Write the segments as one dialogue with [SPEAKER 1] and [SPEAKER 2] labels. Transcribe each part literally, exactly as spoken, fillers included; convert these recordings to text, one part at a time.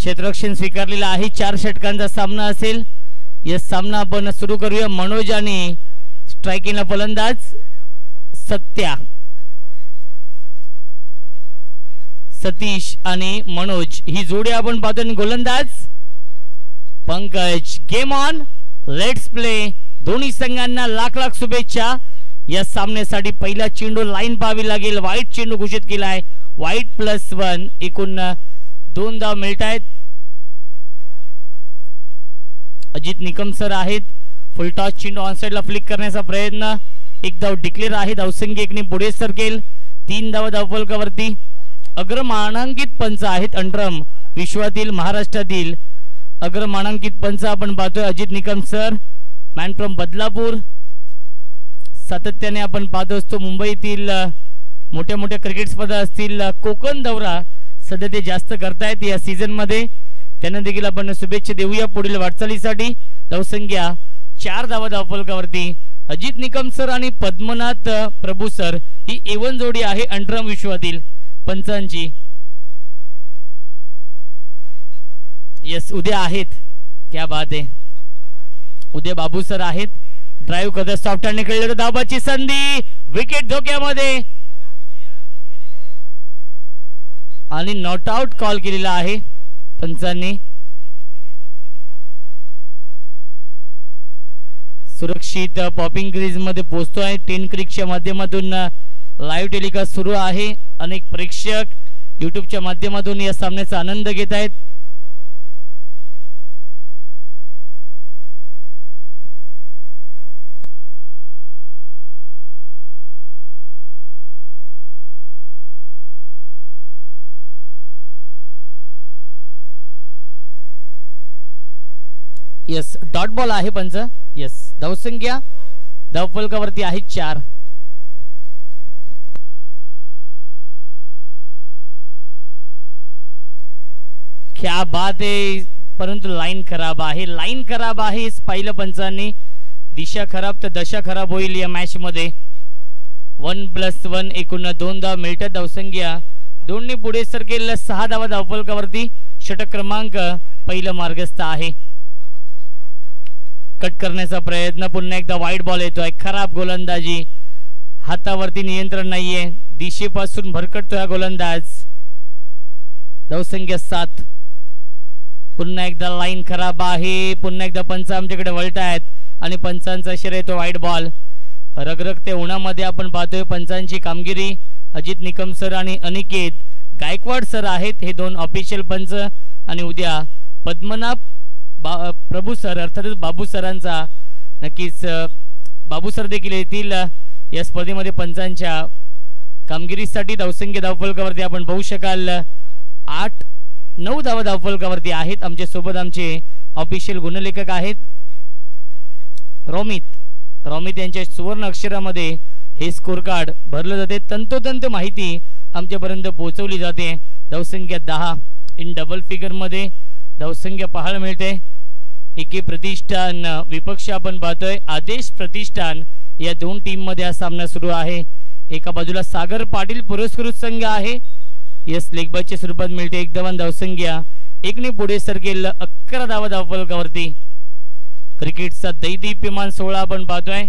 [SPEAKER 1] क्षेत्ररक्षण स्वीकारलेला आहे. चार षटकांचा सामना असेल. या सामना आपण सुरू करूया. मनोज आणि स्ट्रायकिंगला फलंदाज सत्या, सतीश आणि मनोज ही जोडी आपण पाहतो. गोलंदाज Pankaj. Game on, let's play. दोन्ही संघांना लाख लाख शुभेच्छा. या सामन्यासाठी पहिला चेंडू लाईन पाहावी लागेल. वाईट चेंडू घोषित केलाय. वाईट प्लस वन. एकूण दोन धाव मिळत आहेत. अजित निकम सर आहेत. फुल टॉस चेंडू ऑन साइडला फ्लिक करण्याचा प्रयत्न. एक धाव डिक्लेअर आहे. धावसंख्या एकने पुढे सरकेल. तीन धाव धावफलकावरती. अग्रमानांकित पंच आहेत अंडरम विश्वातील महाराष्ट्रातील अग्रमानांकित पंच आपण पाहतोय Ajit Nikam sir. Man from Badlapur. सातत्याने आपण पाहत असतो मुंबईतील मोठ्या मोठ्या क्रिकेट स्पर्धा असतील, कोकण दौरा सध्या ते जास्त करतायत या सीझन मध्ये. त्यांना देखील आपण शुभेच्छा देऊया पुढील वाटचालीसाठी. धावसंख्या चार धावा धावफलकावरती. अजित निकम सर आणि पद्मनाथ प्रभू सर ही एवन जोडी आहे अंडरम विश्वातील पंचांची. यस, उद्या आहेत. क्या बात आहे. उद्या बाबू सर आहेत. ड्राइव्ह करत सॉफ्ट हँडने खेळले. धावाची संधी. विकेट धोक्यामध्ये आणि नॉट आउट कॉल केलेला आहे पंचांनी. सुरक्षित पॉपिंग क्रीज मध्ये पोहोचतोय. टेन क्रिकच्या माध्यमातून लाईव्ह टेलिकास्ट सुरू आहे. अनेक प्रेक्षक युट्यूबच्या माध्यमातून या सामन्याचा आनंद घेत आहेत. यस, डॉट बॉल आहे पंच. यस, धावसंख्या धावफलकावरती आहे चार. क्या बात आहे. परंतु लाईन खराब आहे. लाईन खराब आहे पाहिलं पंचांनी. दिशा खराब तर दशा खराब होईल या मॅच मध्ये. One plus one. एकूण दोन धाव मिळतात. धावसंख्या दोन्ही पुढे सरकेल. सहा धावा धावफलकावरती. षटक क्रमांक पहिलं मार्गस्थ आहे. कट करण्याचा प्रयत्न. पुन्हा एकदा वाईट बॉल येतोय. खराब गोलंदाजी. हातावरती नियंत्रण नाहीये. दिशेपासून भरकटतोय हा गोलंदाज. धावसंख्या सात. पुन्हा एकदा लाईन खराब आहे. पुन्हा एकदा पंच आमच्याकडे वळतायत आणि पंचांचा इशारा येतो वाईट बॉल. रगरगते उन्हामध्ये आपण पाहतोय पंचांची कामगिरी. अजित निकम सर आणि अनिकेत गायकवाड सर आहेत हे दोन ऑफिशियल पंच. आणि उद्या पद्मनाभ प्रभू सर अर्थातच बाबू सरांचा नक्कीच बाबू सर देखील येतील या स्पर्धेमध्ये पंचांच्या कामगिरीसाठी. धावसंख्या धावफलकावरती आपण पाहू शकाल आठ नऊ धावा धावफलकावरती आहेत. आमच्या सोबत आमचे ऑफिशियल गुणलेखक आहेत रोमित. रोमित यांच्या सुवर्ण अक्षरामध्ये हे स्कोर कार्ड भरलं जाते. तंतोतंत माहिती आमच्यापर्यंत पोहोचवली जाते. धावसंख्या दहा. इन डबल फिगर मध्ये धावसंख्या पाहायला मिळते. एके प्रतिष्ठान विपक्ष आपण पाहतोय आदेश प्रतिष्ठान. या दोन टीम मध्ये हा सामना सुरू आहे. एका बाजूला सागर पाटील पुरस्कृत संघ आहे. यस, लेगबायच्या स्वरूपात मिळते. एक धावान धावसंख्या एकने पुढे सरकेल. अकरा धावा धावफलकावरती. क्रिकेटचा दैदीप्यमान सोहळा आपण पाहतोय.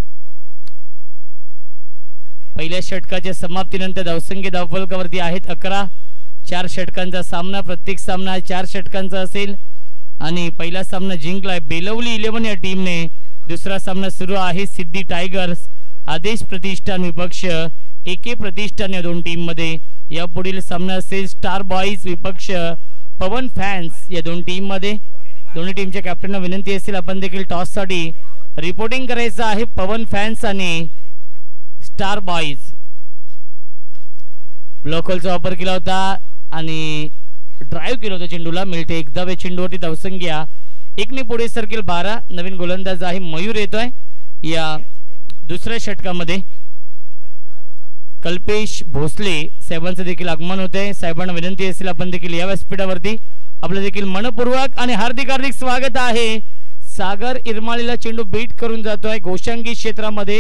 [SPEAKER 1] पहिल्या षटकाच्या समाप्तीनंतर धावसंख्या धावफलकावरती आहेत अकरा. चार षटकांचा सामना. प्रत्येक सामना चार षटकांचा असेल आणि पहिला सामना जिंकलाय बेलवली इलेव्हन या टीमने. दुसरा सामना सुरू आहे सिद्धी टायगर्स आदेश प्रतिष्ठान विपक्ष एके प्रतिष्ठान या दोन टीम मध्ये. या पुढील सामना असेल स्टार बॉईज विपक्ष पवन फॅन्स या दोन टीम मध्ये. दोन्ही टीमच्या कॅप्टनना विनंती असेल आपण देखील टॉस साठी रिपोर्टिंग करायचं आहे. पवन फॅन्स आणि स्टार बॉईज. ब्लॉक होलचा वापर केला होता आणि ड्राइव्ह केलं होतं चेंडूला. मिळते एक धाव. चेंडूवरती धावसंख्या एकने पुढे सरकेल बारा. नवीन गोलंदाज आहे मयूर येतोय या दुसऱ्या षटकामध्ये. कल्पेश भोसले साहेबांचं देखील आगमन होते. साहेबांना विनंती असेल आपण देखील या व्यासपीठावरती आपलं देखील मनपूर्वक आणि हार्दिक हार्दिक स्वागत आहे. सागर इरमाळीला चेंडू बीट करून जातोय घोषांगी क्षेत्रामध्ये.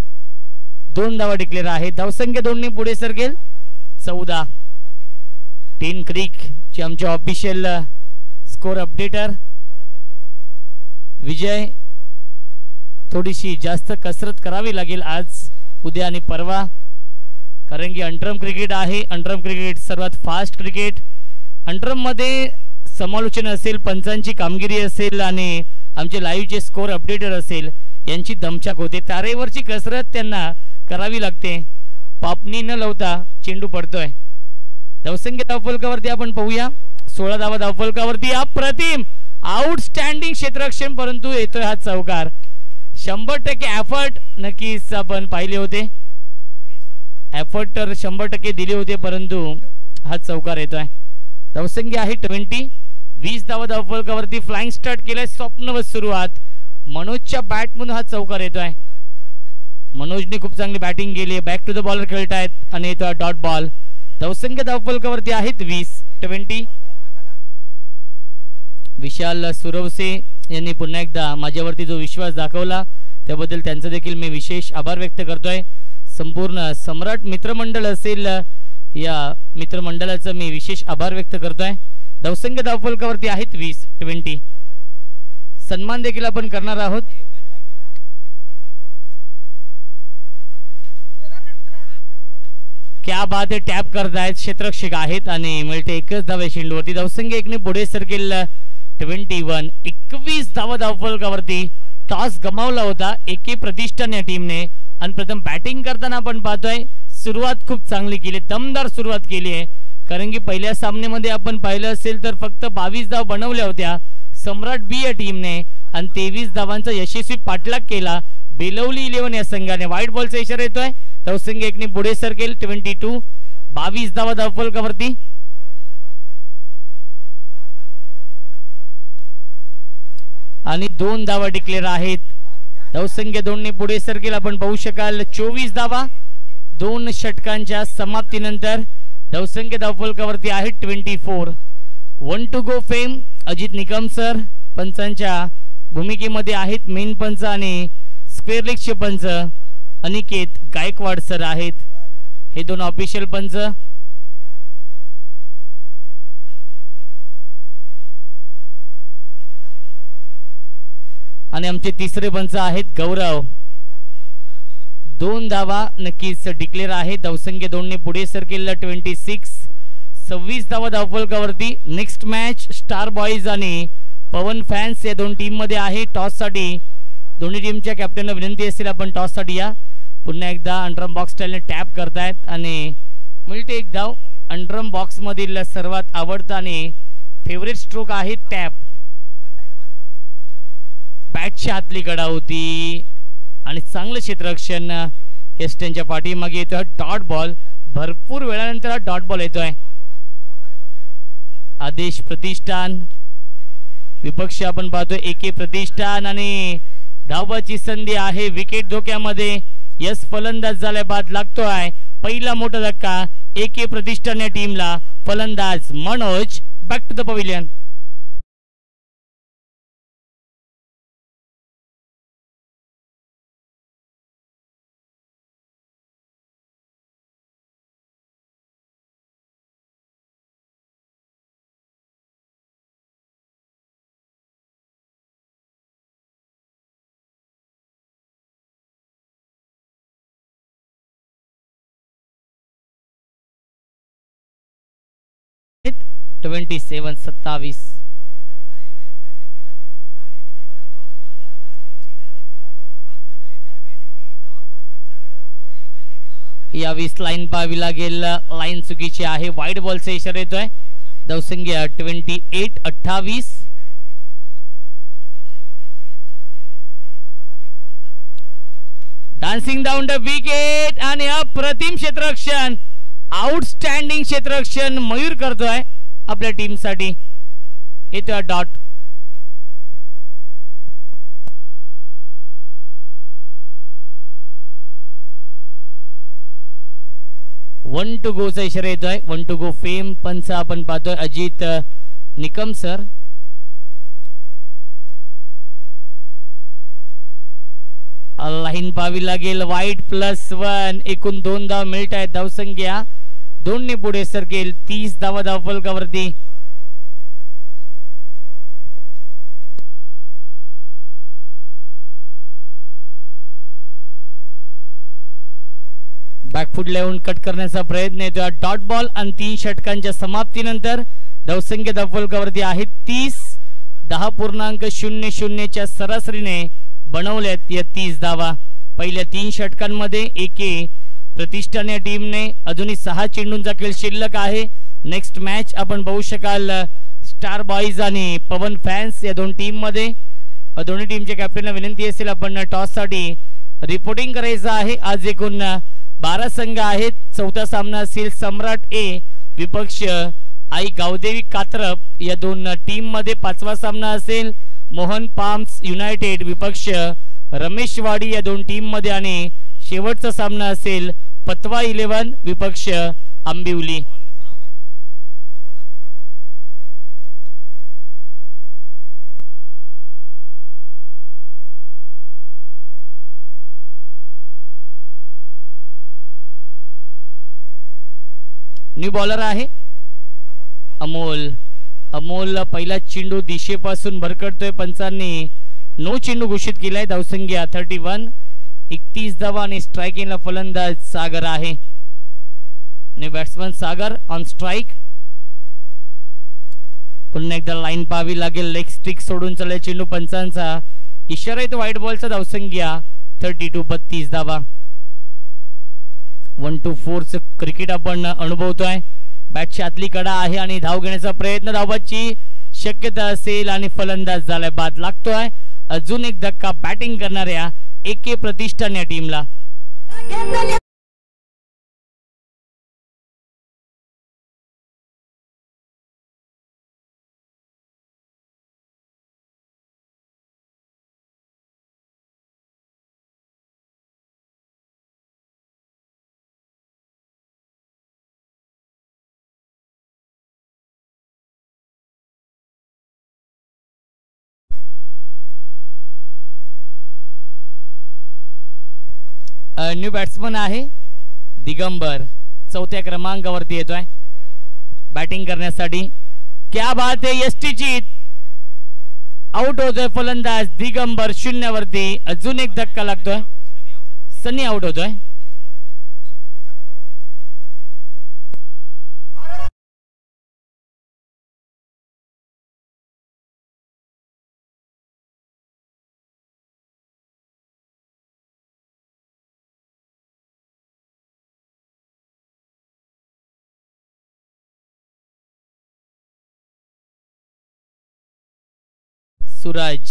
[SPEAKER 1] दोन धावा डिक्लेअर आहे. धावसंख्या दोन्ही पुढे सरकेल चौदा. टेन क्रिक चे आमचे ऑफिशियल स्कोर अपडेटर विजय. थोडीशी जास्त कसरत करावी लागेल आज, उद्या आणि परवा, कारण की अंडरम क्रिकेट आहे. अंडरम क्रिकेट सर्वात फास्ट क्रिकेट. अंडरम मध्ये समालोचन असेल, पंचांची कामगिरी असेल आणि आमचे लाईव्हचे स्कोर अपडेटर असेल, यांची दमछाक होते. तारेवरची कसरत त्यांना करावी लागते. पापणी न लावता चेंडू पडतोय. धावसंख्या धावफलकावरती आपण पाहूया. सोळा धावा धावफलकावरती. अप्रतिम आउटस्टँडिंग क्षेत्ररक्षण, परंतु येतोय हा चौकार. शंभर टक्के एफर्ट नक्कीच आपण पाहिले होते. एफर्ट तर शंभर टक्के दिले होते, परंतु हा चौकार येतोय. धावसंख्या आहे ट्वेंटी. वीस धावा धावफलकावरती. फ्लाइंग स्टार्ट केलाय. स्वप्नवत सुरुवात. मनोजच्या बॅटमधून हा चौकार येतोय. मनोजने खूप चांगली बॅटिंग केली. बॅक टू द बॉलर खेळतायत आणि येतोय डॉट बॉल. धावसंख्या धावफलकावरती आहेत वीस ट्वेंटी. विशाल सुरवसे यांनी पुन्हा एकदा माझ्यावरती जो विश्वास दाखवला त्याबद्दल त्यांचा देखील मी विशेष आभार व्यक्त करतोय. संपूर्ण सम्राट मित्रमंडळ असेल, या मित्रमंडळाचा मी विशेष आभार व्यक्त करतोय. धावसंख्या धावफलकावरती आहेत वीस ट्वेंटी. सन्मान देखील आपण करणार आहोत. क्या बात आहे. टॅप करतायत, क्षेत्ररक्षक आहेत आणि मिळते एकच धावे चेंडूवरती. धावसंख्या एकने पुढे सरकेल ट्वेंटी वन. एकवीस धावा धावफलकावरती. टॉस गमावला होता एके प्रतिष्ठान या टीमने आणि प्रथम बॅटिंग करताना आपण पाहतोय सुरुवात खूप चांगली केली, दमदार सुरुवात केली आहे. कारण की पहिल्या सामन्यामध्ये आपण पाहिलं असेल तर फक्त बावीस धाव बनवल्या होत्या सम्राट बी या टीमने आणि तेवीस धावांचा यशस्वी पाठलाग केला बेलवली इलेव्हन या संघाने. व्हाईट बॉलचा इशारा येतोय. धावसंख्या एकने पुढे सरकेल ट्वेंटी टू. बावीस धावा धावफलकावरती. आणि दोन धावा डिक्लेअर आहेत. धावसंख्या दोनने पुढे सरकेल. आपण पाहू शकाल चोवीस धावा दोन षटकांच्या समाप्तीनंतर. धावसंख्या धावफलकावरती आहे twenty four. One two go fame Ajit Nikam sir पंचांच्या भूमिकेमध्ये आहेत. मेन पंच आणि स्क्वेअर लीगचे पंच अनिकेत गायकवाड सर आहेत. हे दोन ऑफिशियल पंच. आणि आमचे तिसरे पंच आहेत गौरव. दोन धावा नक्कीच डिक्लेअर आहे. धावसंख्या दोनने पुढे सरकेल ट्वेंटी सिक्स. सव्वीस धावा धावफलकावरती. नेक्स्ट मॅच स्टार बॉईज आणि पवन फॅन्स या दोन टीम मध्ये आहे. टॉस साठी दोन्ही टीमच्या कॅप्टनला विनंती असेल आपण टॉस साठी या. पुन्हा एकदा अंडरम बॉक्स स्टाईलने टॅप करतायत आणि मिळते एक धाव. अंडरम बॉक्स मधील सर्वात आवडता आणि फेवरेट स्ट्रोक आहे टॅप. बॅटच्या हातली कडा होती आणि चांगलं क्षेत्ररक्षण एस्टनच्या पाठीमागे येतोय. Dot ball. भरपूर वेळानंतर हा डॉट बॉल येतोय. आदेश प्रतिष्ठान विपक्ष आपण पाहतोय एके प्रतिष्ठान आणि धावाची संधी आहे. विकेट धोक्यामध्ये. यस फलंदाज झाल्या बाद लागतोय पहिला मोठा धक्का एके प्रतिष्ठान या टीमला. फलंदाज Manoj. Back to the pavilion. Twenty seven सत्तावीस. यावीस लाईन पाहावी लागेल. लाईन चुकीची आहे. वाईड बॉलचा इशारा येतोय. धावसंख्या ट्वेंटी एट अठ्ठावीस. डान्सिंग डाऊन द विकेट आणि अप्रतिम क्षेत्ररक्षण. आउटस्टँडिंग क्षेत्ररक्षण मयूर करतोय आपल्या टीम साठी. येतोय डॉट. वन टू गो चा इशारा येतोय. वन टू गो फेम पंच आपण पाहतोय अजित निकम सर. लाईन पाहावी लागेल. वाईट प्लस वन. एकूण दोन धाव मिळत आहेत. धावसंख्या दोन ने पुढे सरकेल. तीस धावा धावफलकावरती. बॅकफूट लेवून कट करण्याचा प्रयत्न येतो. डॉट बॉल आणि तीन षटकांच्या समाप्तीनंतर धावसंख्या धावफलकावरती आहेत तीस. दहा पूर्णांक शून्य शून्यच्या सरासरीने बनवल्यात या तीस धावा. पहिल्या तीन षटकांमध्ये एके प्रतिष्ठान या टीमने अजूनही सहा चेंडूंचा खेळ शिल्लक आहे. नेक्स्ट मॅच आपण बघू शकाल स्टार बॉईज आणि पवन फॅन्स या दोन टीम मध्ये. दोन्ही टीमच्या कॅप्टनला विनंती असेल आपण टॉस साठी रिपोर्टिंग करायचं आहे. आज एकूण बारा संघ आहेत. चौथा सामना असेल सम्राट ए विपक्ष आई गावदेवी कात्रप या दोन टीम मध्ये. पाचवा सामना असेल मोहन पाम्स युनायटेड विपक्ष रमेशवाडी या दोन टीम मध्ये. आणि शेवटचा सामना असेल पतवा इलेव्हन विपक्ष आंबिवली. न्यू बॉलर आहे अमोल. अमोल पहिला चेंडू दिशेपासून भरकटतोय. पंचांनी नो चेंडू घोषित केलाय. धावसंख्या थर्टी वन. एकतीस धावा आणि स्ट्रायकिंगला फलंदाज सागर आहे आणि बॅट्समन सागर ऑन स्ट्राइक. पुन्हा एकदा लाईन पाहावी लागेल. लेग स्टिक सोडून चालला चेंडू. पंचांचा इशारा येतो व्हाईट बॉलचा. धावसंख्या थर्टी टू. बत्तीस धावा. वन टू फोर च क्रिकेट आपण अनुभवतोय. बॅटची आतली कडा आहे आणि धाव घेण्याचा प्रयत्न. धावाची शक्यता असेल आणि फलंदाज झालाय. बाद लागतोय. अजून एक धक्का बॅटिंग करणाऱ्या एके प्रतिष्ठान या टीमला. न्यू बॅट्समन आहे दिगंबर. चौथ्या क्रमांकावरती येतोय बॅटिंग करण्यासाठी. क्या बात आहे. यष्टीची आउट होतोय फलंदाज दिगंबर शून्यावरती. अजून एक धक्का लागतोय. सनी आउट होतोय. सूरज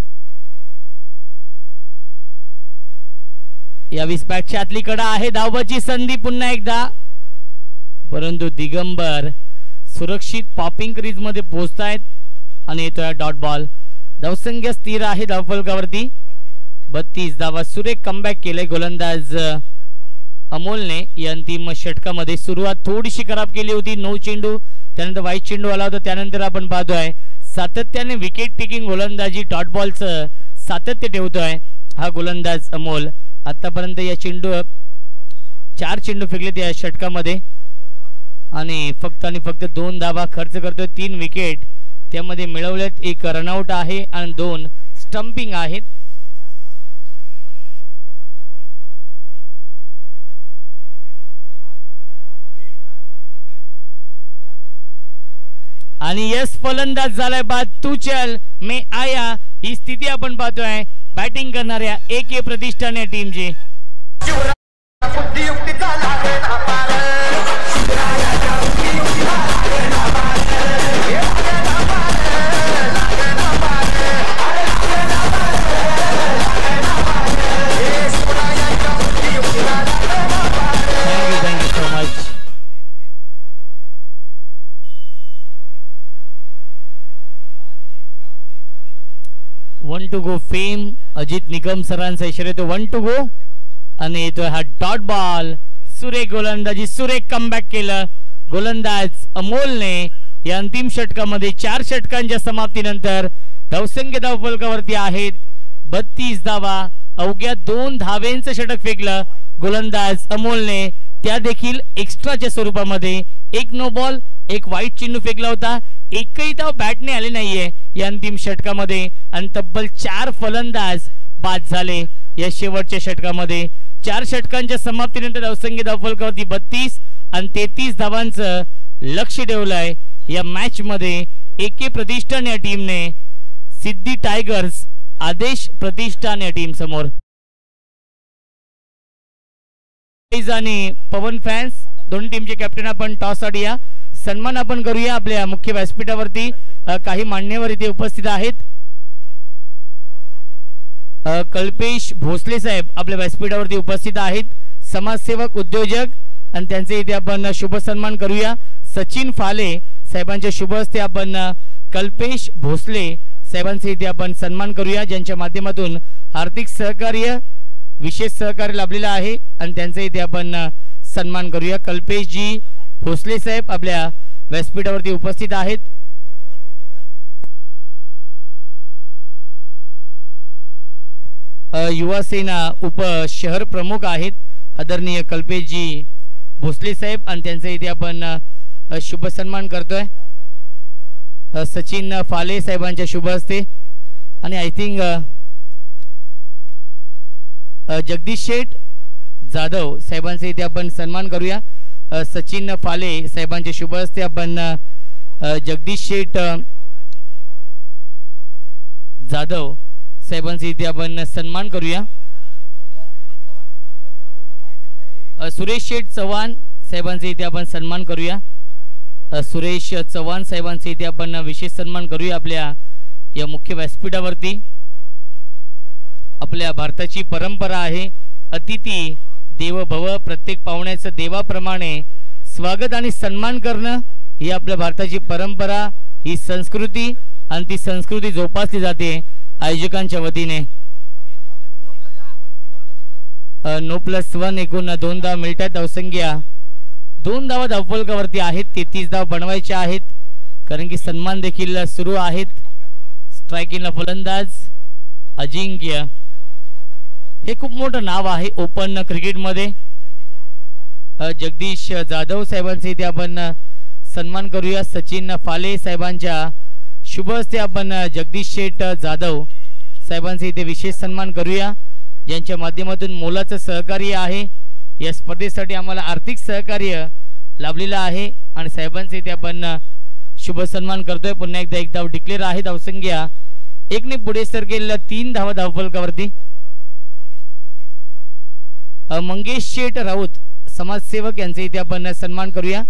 [SPEAKER 1] या विस्पॅटची आतली कडा आहे. धावाची संधी पुन्हा एकदा. परंतु दिगंबर सुरक्षित पॉपिंग क्रीज मध्ये पोहोचतायत आणि येतोय डॉट बॉल. धावसंख्या स्थिर आहे धावफलकावरती. बत्तीस धावा. सुरेख कमबॅक केले गोलंदाज अमोलने या अंतिम षटकामध्ये. सुरुवात थोडीशी खराब केली होती. नऊ चेंडू त्यानंतर वाईट चेंडू आला होता. त्यानंतर आपण पाहतोय सातत्याने विकेट टेकिंग गोलंदाजी डॉट बॉलचं सातत्य ठेवतोय हा गोलंदाज अमोल. आतापर्यंत या चेंडू चार चेंडू फेकलेत या षटकामध्ये आणि फक्त आणि फक्त दोन धावा खर्च करतोय. तीन विकेट त्यामध्ये मिळवलेत. एक रनआउट आहे आणि दोन स्टंपिंग आहेत. आणि यस फलंदाज झालाय बाद. तू चल मे आया ही स्थिती आपण पाहतोय बॅटिंग करणाऱ्या एके प्रतिष्ठान या टीमची. One two go fame Ajit Nikam सरांचा इशारा येतो. वन टू गो आणि येतोय हा डॉट बॉल. सुरेख गोलंदाजी. सुरेख कमबॅक केलं गोलंदाज अमोलने या अंतिम षटकामध्ये. चार षटकांच्या समाप्तीनंतर धावसंख्या धावफलकावरती आहेत बत्तीस धावा. अवघ्या दोन धावेंचं षटक फेकलं गोलंदाज अमोलने. त्या देखील एक्स्ट्राच्या स्वरूपामध्ये एक नो बॉल एक वाईट चेंडू फेकला होता, एकही धाव बॅटने आले नाहीये या अंतिम षटकामध्ये आणि तब्बल चार फलंदाज बाद झाले या शेवटच्या षटकामध्ये. चार षटकांच्या समाप्तीनंतर धावसंख्या धावफलकावरती बत्तीस आणि तेहतीस धावांचं लक्ष ठेवलंय या मॅच मध्ये. एके प्रतिष्ठान या टीमने सिद्धी टायगर्स आदेश प्रतिष्ठान या टीम समोर. आणि पवन फॅन्स दोन्ही टीमचे कॅप्टन आपण टॉस साठी या. सन्मान आपण करूया आपल्या मुख्य व्यासपीठावरती. काही मान्यवर इथे उपस्थित आहेत. कल्पेश भोसले साहेब आपल्या व्यासपीठावरती उपस्थित आहेत, समाजसेवक उद्योजक, आणि त्यांचे इथे आपण शुभ सन्मान करूया. सचिन फाले साहेबांच्या शुभ हस्ते आपण कल्पेश भोसले साहेबांचे इथे आपण सन्मान करूया, ज्यांच्या माध्यमातून आर्थिक सहकार्य विशेष सहकार्य लाभलेलं आहे आणि त्यांचे इथे आपण सन्मान करूया. कल्पेशजी भोसले साहेब आपल्या व्यासपीठावरती उपस्थित आहेत. युवा सेना उप शहर प्रमुख आहेत आदरणीय कल्पेशजी भोसले साहेब आणि त्यांचे इथे आपण शुभ सन्मान करतोय सचिन फाले साहेबांच्या शुभ हस्ते. आणि आय थिंक जगदीश शेठ जाधव साहेबांचे इथे आपण सन्मान करूया. सचिन फाले साहेबांच्या शुभ हस्ते आपण जगदीश शेठ जाधव साहेबांचे इथे आपण सन्मान करूया. सुरेश शेठ चव्हाण साहेबांचे इथे आपण सन्मान करूया. सुरेश चव्हाण साहेबांचे इथे आपण विशेष सन्मान करूया आपल्या या मुख्य व्यासपीठावरती. आपल्या भारताची परंपरा आहे अतिथी देव भव, प्रत्येक पाहुण्याचं देवाप्रमाणे स्वागत आणि सन्मान करणं ही आपल्या भारताची परंपरा, ही संस्कृती, आणि ती संस्कृती जोपासली जाते आयोजकांच्या वतीने. नो प्लस वन एकूण दोन धाव मिळतात. धावसंख्या दोन धावा धावफलकावरती आहेत. तेहतीस धाव बनवायच्या आहेत कारण की सन्मान देखील सुरू आहेत. स्ट्रायकिंगला फलंदाज अजिंक्य, हे खूप मोठं नाव आहे ओपन क्रिकेटमध्ये. जगदीश जाधव साहेबांचे इथे आपण सन्मान करूया. सचिन फाले साहेबांच्या शुभ हस्ते आपण जगदीश शेठ जाधव साहेबांचे इथे विशेष सन्मान करूया, ज्यांच्या माध्यमातून मोलाचं सहकार्य आहे. या स्पर्धेसाठी आम्हाला आर्थिक सहकार्य लाभलेलं आहे आणि साहेबांचे इथे आपण शुभ सन्मान करतोय. पुन्हा एकदा एक धाव डिक्लेअर आहे. धावसंख्या एकने पुढे सरकेल तीन धावा धावफलकावरती. मंगेश शेठ राऊत समाजसेवक यांचे इथे आपण सन्मान करूया.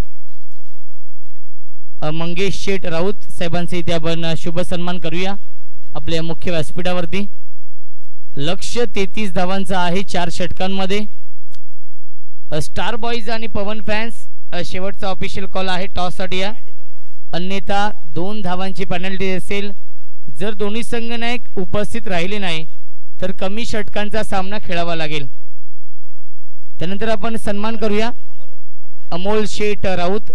[SPEAKER 1] मंगेश शेठ राऊत साहेबांचे इथे आपण शुभ सन्मान करूया आपल्या मुख्य व्यासपीठावरती. लक्ष तेहतीस धावांचा आहे चार षटकांमध्ये. स्टार बॉईज आणि पवन फॅन्स शेवटचा ऑफिशियल कॉल आहे टॉस साठी या. अन्यथा दोन धावांची पेनल्टी असेल. जर दोन्ही संघनायक उपस्थित राहिले नाही तर कमी षटकांचा सामना खेळावा लागेल. त्यानंतर आपण सन्मान करूया अमोल शेठ राऊत,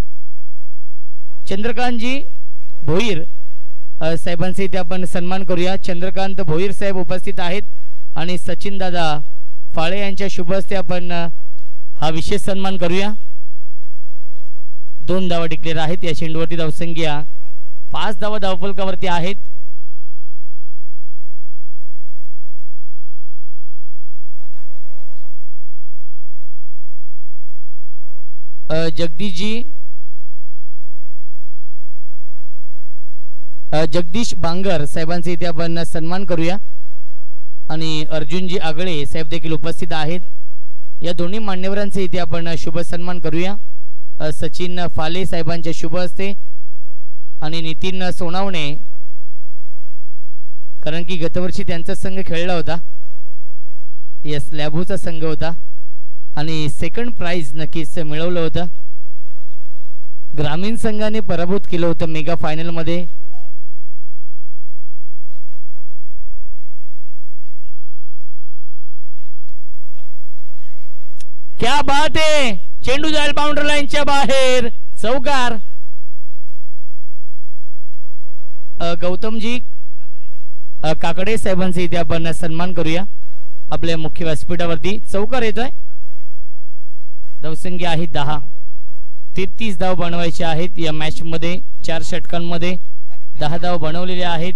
[SPEAKER 1] चंद्रकांतजी भोईर साहेबांचे इथे आपण सन्मान करूया. चंद्रकांत भोईर साहेब उपस्थित आहेत आणि सचिन दादा फाळे यांच्या शुभ हस्ते आपण हा विशेष सन्मान करूया. दोन धावा डिक्लेअर आहेत या चेंडूवरती. धावसंख्या पाच धावा धावफलकावरती आहेत. जगदीशजी जगदीश बांगर साहेबांचे इथे आपण सन्मान करूया आणि अर्जुनजी आगळे साहेब देखील उपस्थित आहेत. या दोन्ही मान्यवरांचे इथे आपण शुभ सन्मान करूया. सचिन फाले साहेबांच्या शुभ हस्ते आणि नितीन सोनावणे, कारण की गतवर्षी त्यांचा संघ खेळला होता. यस, लॅबूचा संघ होता आणि सेकंड प्राइज नक्कीच मिळवलं होतं. ग्रामीण संघाने पराभूत केलं होतं मेगा फायनल मध्ये. क्या बात आहे, चेंडू जाईल बाउंड्री लाईनच्या बाहेर, चौकार. गौतमजी काकडे साहेबांचे इथे आपण सन्मान करूया आपल्या मुख्य व्यासपीठावरती. चौकार येतोय. धावसंख्या आहे दहा. तेहतीस धाव बनवायचे आहेत या मॅच मध्ये. चार षटकांमध्ये दहा धाव बनवलेले आहेत.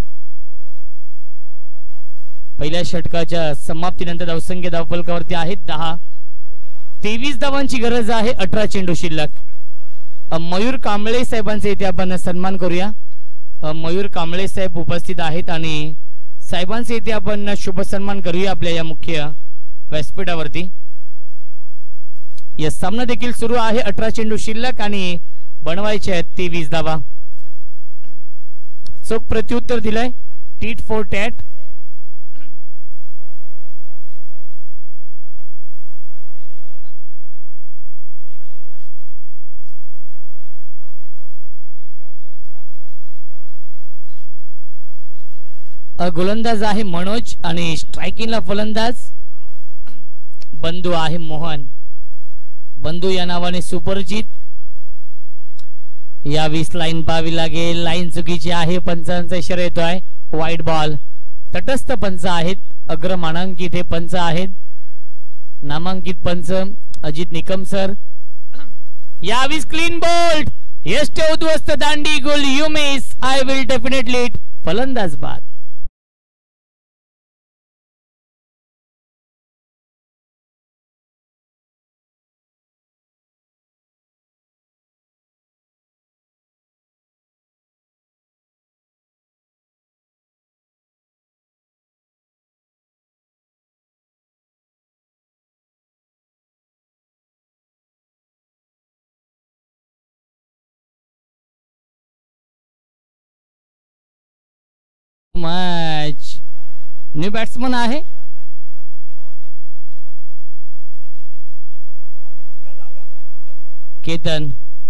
[SPEAKER 1] पहिल्या षटकाच्या समाप्तीनंतर धावसंख्या धावफलकावरती आहेत दहा. तेवीस धावांची गरज आहे. अठरा चेंडू शिल्लक. मयूर कांबळे साहेबांचे इथे आपण सन्मान करूया. मयूर कांबळे साहेब उपस्थित आहेत आणि साहेबांचे इथे आपण शुभ सन्मान करूया आपल्या या मुख्य व्यासपीठावरती. या सामना देखील सुरू आहे. अठरा चेंडू शिल्लक आणि बनवायचे आहेत तेवीस धावा. चोख प्रत्युत्तर दिलंय टीट फॉर टॅट. गोलंदाज आहे मनोज आणि स्ट्रायकिंगला फलंदाज बंधू आहे मोहन. बंधू या नावाने सुपरिचित. या वीस लाईन पाहावी लागेल. लाईन चुकीची आहे. पंचांचा इशारा येतोय वाईट बॉल. तटस्थ पंच आहेत. अग्रमानांकित हे पंच आहेत. नामांकित पंच अजित निकम सर. या वीस क्लीन बोल्ड. यष्ट उद्ध्वस्त दांडी गोल. You miss. I will definitely. फलंदाज बाद. मॅच न्यू बॅट्समन आहे केतन.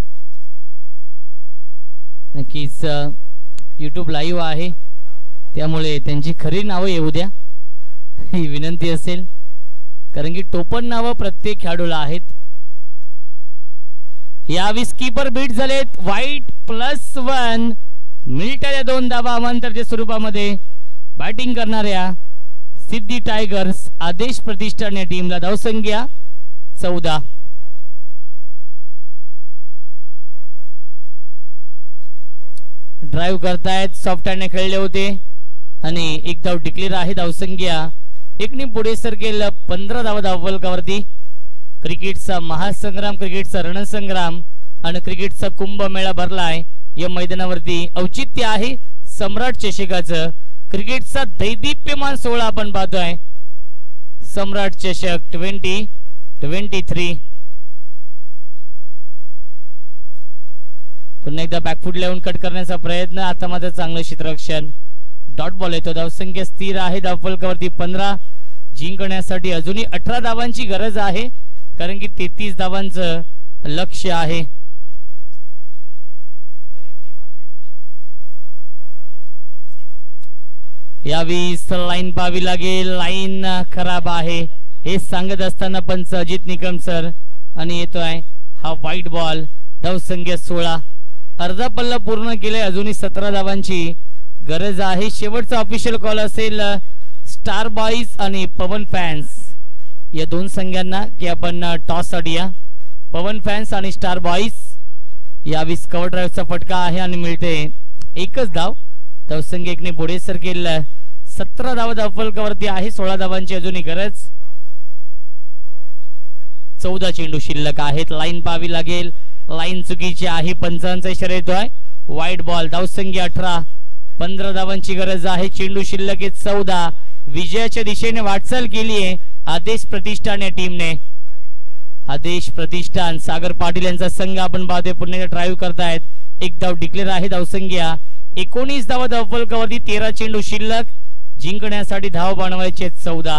[SPEAKER 1] नक्कीच यूट्यूब लाईव्ह आहे त्यामुळे त्यांची खरी नावं येऊ द्या ही विनंती असेल, कारण की टोपण नावं प्रत्येक खेळाडूला आहेत. यावेळी कीपर बीट झालेत. वाईट प्लस वन. मिनिटाच्या दोन धावा अमांतरच्या स्वरूपामध्ये बॅटिंग करणाऱ्या सिद्धी टायगर्स आदेश प्रतिष्ठान या टीमला धावसंख्या चौदा. ड्राइव्ह करतायत. सॉफ्ट हँडने खेळले होते आणि एक धाव डिक्लेअर आहे. धावसंख्या एकने पुढे सरकेल पंधरा धावा धावफलकावरती. क्रिकेटचा महासंग्राम, क्रिकेटचा रणसंग्राम आणि क्रिकेटचा कुंभमेळा भरलाय या मैदानावरती. औचित्य आहे सम्राट चषकाचं. क्रिकेटचा दैदिप्यमान सोहळा आपण पाहतोय. सम्राट चषक ट्वेंटी ट्वेंटी थ्री. पुन्हा एकदा बॅकफूट लावून कट करण्याचा प्रयत्न. आता मात्र चांगलं क्षेत्ररक्षण. डॉट बॉल येतो. धावसंख्या स्थिर आहे धावफलकावरती पंधरा. जिंकण्यासाठी अजूनही अठरा धावांची गरज आहे, कारण की तेहतीस धावांचं लक्ष्य आहे. यावेळी लाईन पाहावी लागेल. लाईन खराब आहे हे सांगत असताना पंच अजित निकम सर आणि येतोय हा व्हाईट बॉल. धावसंख्या सोळा. अर्धा पल्ला पूर्ण केलाय. अजूनही सतरा धावांची गरज आहे. शेवटचा ऑफिशियल कॉल असेल स्टार बॉईज आणि पवन फॅन्स या दोन संघांना की आपण टॉस अडूया. पवन फॅन्स आणि स्टार बॉईज. यावेळी कव्हर ड्राईव्हचा फटका आहे आणि मिळते एकच धाव. धावसंख्या एकने पुढे सरकेल. सतरा धावा धावफलकावरती आहे. सोळा धावांची अजूनही गरज. चौदा चेंडू शिल्लक आहेत. लाईन पाहावी लागेल. लाईन चुकीची आहे. पंचांचा इशारा येतोय वाईट बॉल. धावसंख्या अठरा. पंधरा धावांची गरज आहे. चेंडू शिल्लक आहे चौदा. विजयाच्या दिशेने वाटचाल केली आहे आदेश प्रतिष्ठान या टीमने. आदेश प्रतिष्ठान सागर पाटील यांचा संघ आपण पाहतोय. पुन्हा ड्राइव्ह करतायत. एक धाव डिक्लेअर आहे. धावसंख्या एकोणीस धावा धावफलकावरती. तेरा चेंडू शिल्लक. जिंकण्यासाठी धाव बनवायचे चौदा.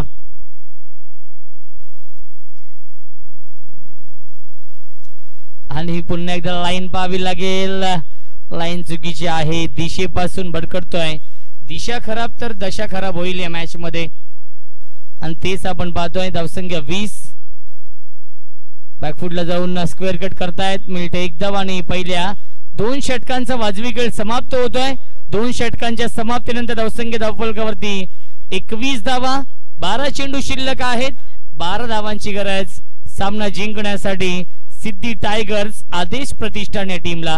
[SPEAKER 1] आणि पुन्हा एकदा लाईन पाहावी लागेल. लाईन चुकीची आहे. दिशेपासून भडकटतोय. दिशा खराब तर दशा खराब होईल या मॅच मध्ये, आणि तेच आपण पाहतोय. धावसंख्या वीस. बॅकफूटला जाऊन स्क्वेअर कट करतायत. मिळते एक धाव आणि पहिल्या दोन षटकांचा वाजवी खेळ समाप्त होतोय. दोन षटकांच्या समाप्तीनंतर धावसंख्या धावफलकावरती एकवीस धावा. बारा चेंडू शिल्लक आहेत. बारा धावांची गरज. सामना जिंकण्यासाठी सिद्धी टायगर्स आदेश प्रतिष्ठान या टीमला.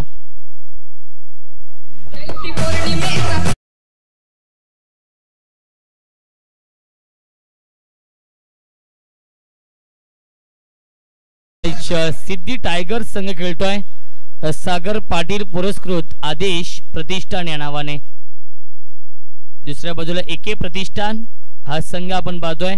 [SPEAKER 1] सिद्धी टायगर्स संघ खेळतोय सागर पाटील पुरस्कृत आदेश प्रतिष्ठान या नावाने. दुसऱ्या बाजूला एके प्रतिष्ठान हा संघ आपण पाहतोय.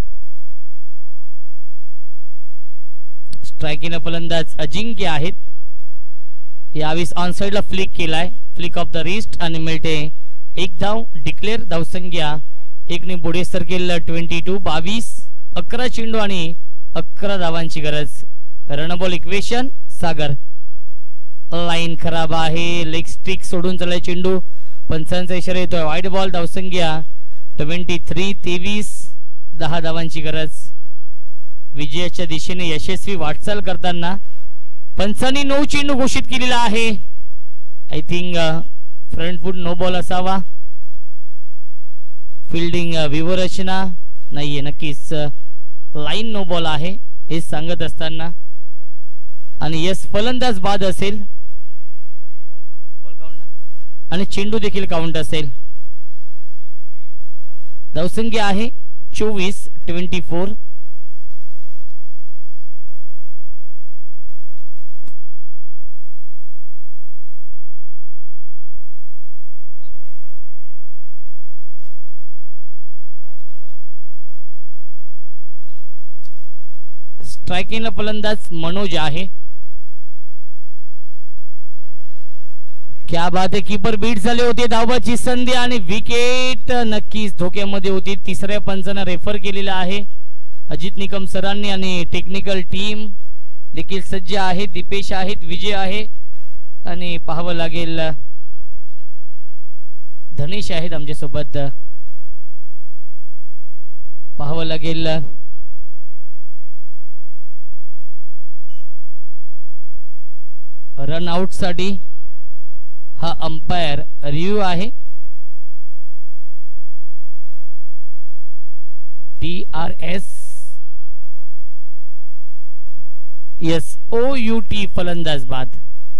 [SPEAKER 1] स्ट्रायकिंग फलंदाज अजिंक्य आहेत. यावेळेस ऑन साइडला फ्लिक केलाय, फ्लिक ऑफ द रिस्ट आणि मिळते एक धाव. डिक्लेअर धावसंख्या एक ने पुढे सरकेल ट्वेंटी टू बावीस. अकरा चेंडू आणि अकरा धावांची गरज. रनबॉल इक्वेशन सागर. लाईन खराब आहे, लेग स्टिक सोडून चाललाय चेंडू. पंचांचा इशारा येतोय वाईड बॉल. धावसंख्या ट्वेंटी थ्री तेवीस. दहा धावांची गरज. विजयाच्या दिशेने यशस्वी वाटचाल करताना पंचांनी नऊ चेंडू घोषित केलेला आहे. I think front foot no ball असावा. फिल्डिंग विवरचना नाहीये, नक्कीच लाईन नो बॉल आहे हे सांगत असताना. आणि यस फलंदाज बाद असेल आणि चेंडू देखील काउंट असेल. धावसंख्या आहे चोवीस ट्वेंटी फोर. स्ट्रायकिंगला फलंदाज मनोज आहे. क्या बात आहे, कीपर बीट झाले होते. धावाची संधी आणि विकेट नक्कीच धोक्यामध्ये होती. तिसऱ्या पंचांना रेफर केलेला आहे अजित निकम सरांनी आणि टेक्निकल टीम देखील सज्ज आहे. दीपेश आहेत, विजय आहे आणि पाहावं लागेल धनेश आहेत आमच्या सोबत. पाहावं लागेल रन आउट साठी हा अंपायर रिव्ह्यू आहे. T R S S O U T फलंदाज बाद.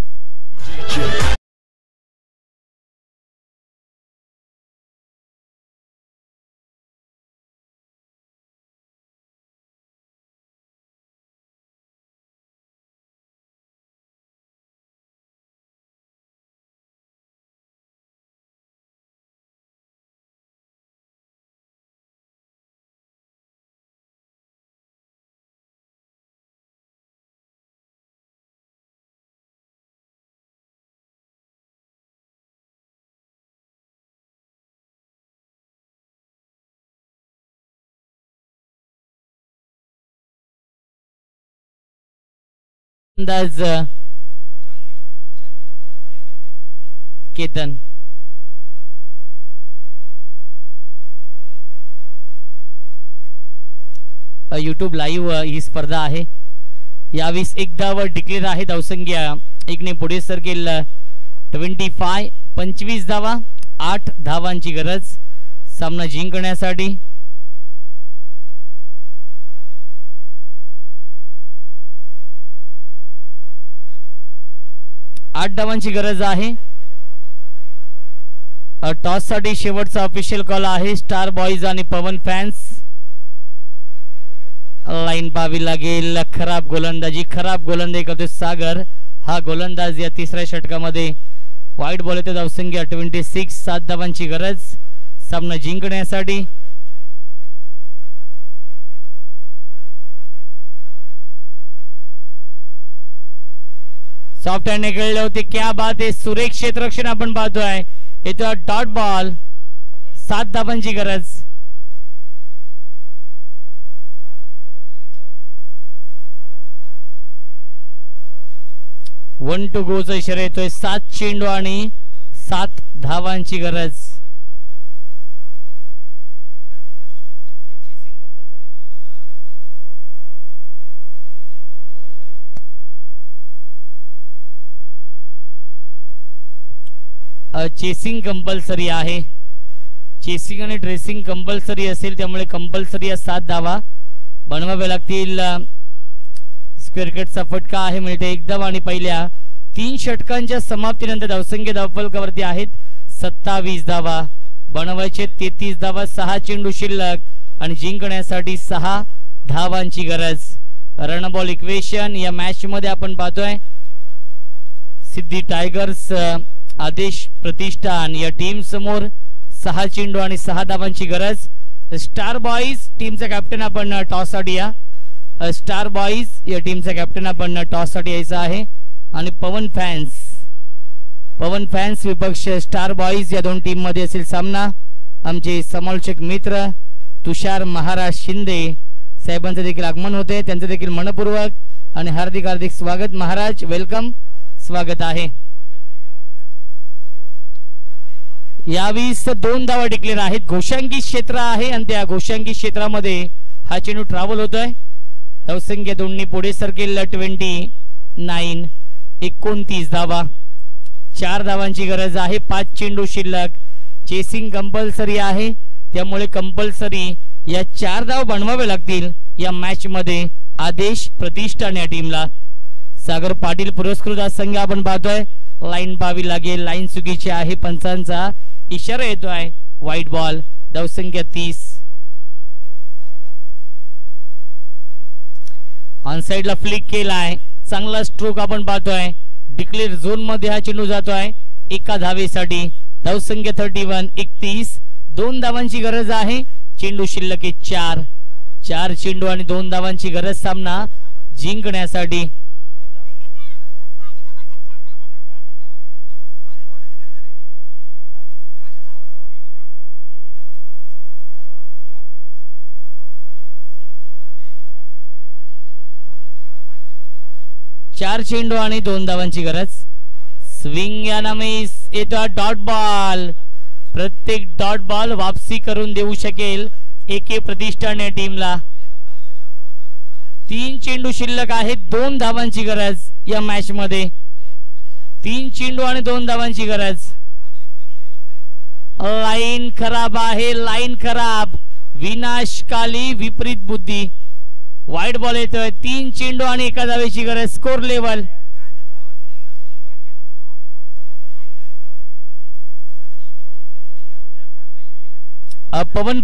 [SPEAKER 1] अंदाज केतन यूट्यूब लाईव्ह ही स्पर्धा आहे. यावीस एक धाव डिक्लेअर आहे. धावसंख्या एक ने पुढे सरकेल ट्वेंटी फाय. पंचवीस धावा, आठ धावांची गरज सामना जिंकण्यासाठी. आठ धावांची गरज आहे. टॉस साठी शेवटचा ऑफिशियल कॉल आहे. स्टार बॉयज आणि पवन फॅन्स. लाईन पाहावी लागेल. खराब गोलंदाजी, खराब गोलंदाजी करतोय सागर. हा गोलंदाज या तिसऱ्या षटकामध्ये वाईट बॉल येतो. धावसंख्या ट्वेंटी सिक्स. सात धावांची गरज सामना जिंकण्यासाठी. सॉफ्ट हँड खेळले होते. क्या बात आहे, सुरेख क्षेत्ररक्षण आपण पाहतोय. येतो डॉट बॉल. सात धावांची गरज. वन टू गो चा इशारा येतोय. सात चेंडू आणि सात धावांची गरज. चेसिंग कंपल्सरी आहे. चेसिंग आणि ड्रेसिंग कंपल्सरी असेल त्यामुळे कंपल्सरी या सात धावा बनवाव्या लागतील स्क्वेअर कटचा फटका आहे मिळते एकदम आणि पहिल्या तीन षटकांच्या समाप्तीनंतर धावसंख्या धावफलकावरती आहेत सत्तावीस धावा बनवायचे तेहतीस धावा सहा चेंडू शिल्लक आणि जिंकण्यासाठी सहा धावांची गरज रन बॉल इक्वेशन या मॅच मध्ये आपण पाहतोय सिद्धी टायगर्स आदेश प्रतिष्ठान या टीम समोर सहा चेंडू आणि सहा धावांची गरज स्टार बॉईज टीमचा कॅप्टन आपण टॉस साठी या स्टार बॉईज या टीमचा कॅप्टन आपण टॉस साठी यायचा आहे आणि पवन फॅन्स पवन फॅन्स विपक्ष स्टार बॉईज या दोन टीम मध्ये असेल सामना आमचे समालोचक मित्र तुषार महाराज शिंदे साहेबांचे देखील आगमन होते त्यांचे देखील मनपूर्वक आणि हार्दिक हार्दिक स्वागत महाराज वेलकम स्वागत आहे यावीस दोन धावा डिक्लेअर आहेत घोषांकी क्षेत्र आहे आणि त्या घोषांकी क्षेत्रामध्ये हा चेंडू ट्रॅव्हल होतोय धावसंख्या दोन्ही पुढे सरकेल ट्वेंटी नाईन एकोणतीस धावा चार धावांची गरज आहे पाच चेंडू शिल्लक चेसिंग कंपल्सरी आहे त्यामुळे कंपल्सरी या चार धाव बनवावे लागतील या मॅच मध्ये आदेश प्रतिष्ठान या टीमला सागर पाटील पुरस्कृत संघ आपण पाहतोय लाईन पाहावी लागेल लाईन चुकीची आहे पंचांचा इशारा येतोय व्हाईट बॉल धावसंख्या तीस ऑन साइड ला फ्लिक केलाय चांगला स्ट्रोक आपण पाहतोय डिक्लेअर झोन मध्ये हा चेंडू जातोय एका धावेसाठी धावसंख्या थर्टी वन एकतीस दोन धावांची गरज आहे चेंडू शिल्लक चार चार चेंडू आणि दोन धावांची गरज सामना जिंकण्यासाठी चार चेंडू आणि दोन धावांची गरज स्विंग या नामे येतो डॉट बॉल प्रत्येक डॉट बॉल वापसी करून देऊ शकेल एके प्रतिष्ठान या टीमला तीन चेंडू शिल्लक आहेत दोन धावांची गरज या मॅच मध्ये तीन चेंडू आणि दोन धावांची गरज लाईन खराब आहे लाईन खराब विनाशकाली विपरीत बुद्धी वाईट बॉल येतोय तीन चेंडू आणि एका धावेची गरज स्कोर लेवल पवन